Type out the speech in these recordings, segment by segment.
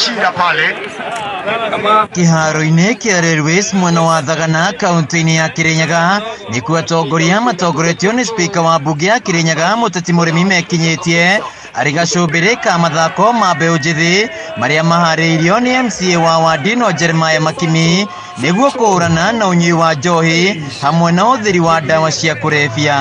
shida pale. Kiharo-inĩ kĩa Railways mwena wa Thagana kaunti-inĩ ya Kirinyaga nĩkuo atongoria matongoretio nĩ spika wa mbunge ya Kirinyaga Mũteti Mũrĩmi mekinyĩtie arĩ gacumbĩrĩ ka mathako ma mbeũ njĩthĩ marĩa maharĩirio nĩ MCA wa Wandino Jeremiah Makimi nĩguo kũhũrana na ũnyui wa njohi hamwe na ũthĩri wa ndawa cia kũrebia.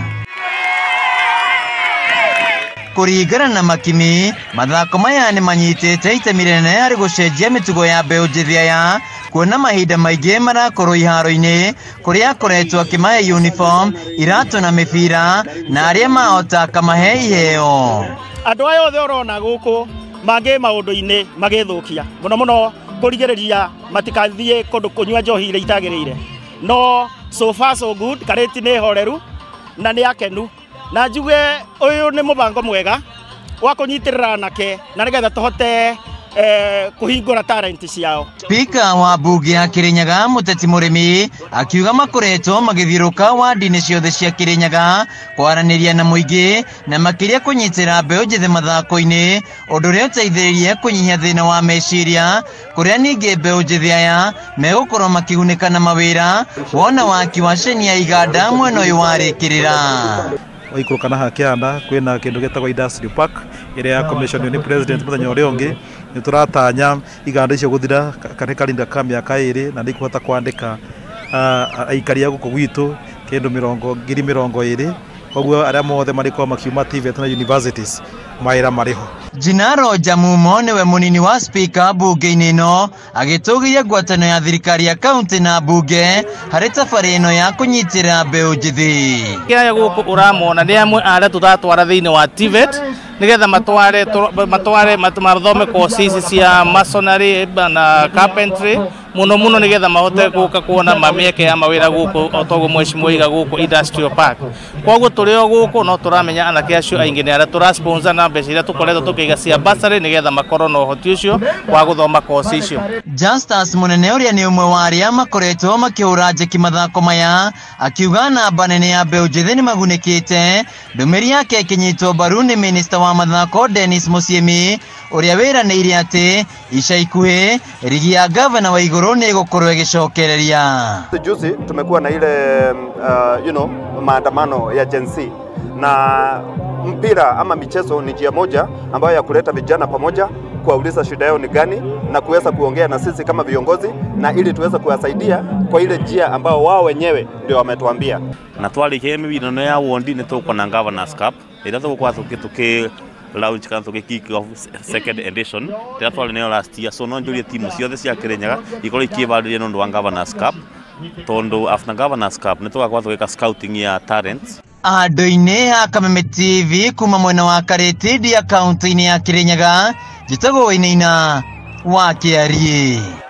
Kũringana na Makimi, mathako maya nĩ manyitĩte itemi rĩnene harĩ gũcenjia mĩtugo ya mbeũ njĩthĩ aya, kuona mahinda maingĩ marakorwo iharo-inĩ kũrĩa akoretwo akĩmahe uniform, iratũ na mĩbira na arĩa mahota akamahe iheo. Andũ aya othe ũrona gũkũ mangĩ maũndũ-inĩ magĩthũkia mũno mũno kũrigĩrĩria matikathiĩ kũndũ kũnyua njohi iria itagĩrĩire. No so far so good, Karĩti nĩ horeru na nĩ akenu. Na njuge ũyũ nĩ mũbango mwega wa kũnyitĩrĩra anake na nĩgetha tũhote kũhingũra talent ciao. Spika wa mbunge ya Kirinyaga Mũteti Mũrĩmi akiuga makoretwo magĩthiũrũka wadi-inĩ ciothe cia Kirinyaga kwaranĩria na mũingĩ na makĩria kũnyitĩra mbeũ njĩthĩ mathako-inĩ, ũndũ ũrĩa ũteithĩrĩirie kũnyihia thĩna wa meciria, kũrĩa ningĩ mbeũ njĩthĩ aya megũkorwo makĩgunĩka na mawĩra wona waki wa ceni ya iganda mwena ũyũ warĩkĩrĩra. Waikũrũkana hakĩanda kwĩna kĩndũ gĩtagwo Industry Park ĩrĩa commissionio nĩ president mũthenya ũrĩa ũngĩ. Nĩ tũratanya iganda icio gũthira kana karinda ka mĩaka 2 na nĩkũhota kwandĩka aikari a gũkũ gwitũ kĩndũ 20,000. Koguo arĩa mothe marĩkorwo makiuma TVET na universities mawĩra marĩho. Jinaro Jamumo niwe mũnini wa spika mbunge-inĩ ĩno agĩtũgĩria ngwatanĩro ya thirikari ya kaunti na mbunge harĩ tabarĩ ĩno ya kũnyitĩrĩra mbeũ njĩthĩ. Kĩrĩa gũkũ ũramona nĩ amwe arĩa tũratwara thĩinĩ wa TVET nĩgetha matware mathome courses cia masonry na carpentry muno muno nĩgetha mahote gũka kuona mamĩeke ya mawĩra gũkũ otoguo mheshimiwa iga gũkũ Industrial Park. Koguo tũrĩ o gũkũ no tũramenya anake acio aingĩ nĩ arĩa tũrasponsor na mbeca iria tũkoretwo tũkĩiga cia bursary nĩgetha makorwo na ũhoti ũcio wa gũthoma course icio. Justus Mũnene ũrĩa nĩ ũmwe wa arĩa makoretwo makĩhũra njeki mathako maya akiuga namba nene ya mbeũ njĩthĩ nĩ magunĩkĩte. Ndũmĩrĩri yake ĩkĩnyitwo mbaru nĩ minista wa mathako Dennis Musyimi ũrĩa wĩranĩire atĩ ica ikuhĩ rigi ya gavana wa igũrũ nĩ ĩgũkorwo ĩgĩcokereria. Juzi tumekuwa na ile maandamano ya Gen Z na mpira ama michezo ni njia moja ambayo ya kuleta vijana pamoja, kuwauliza shida yao ni gani na kuweza kuongea na sisi kama viongozi na ili tuweze kuwasaidia kwa ile njia ambao wao wenyewe ndio wametuambia. Na twalike mĩbirano ya wondi nĩ tũkona Governors Cup ĩrĩa tũgũkorwo tũkĩ launch kan kick off second edition ĩrĩa twarĩ nayo last year. So no njũrie timu ciothe cia Kirinyaga ikorwo ikĩĩharĩria nĩ ũndũ wa Governors Cup, tondũ after Governors Cup nĩ tũgakorwo tũgĩka scouting ya talents. Andũ-inĩ ha Kameme TV kuma mwena wa Karĩti kaunti-inĩ ya Kirinyaga, njĩtagwo Wainaina wa Kĩarie.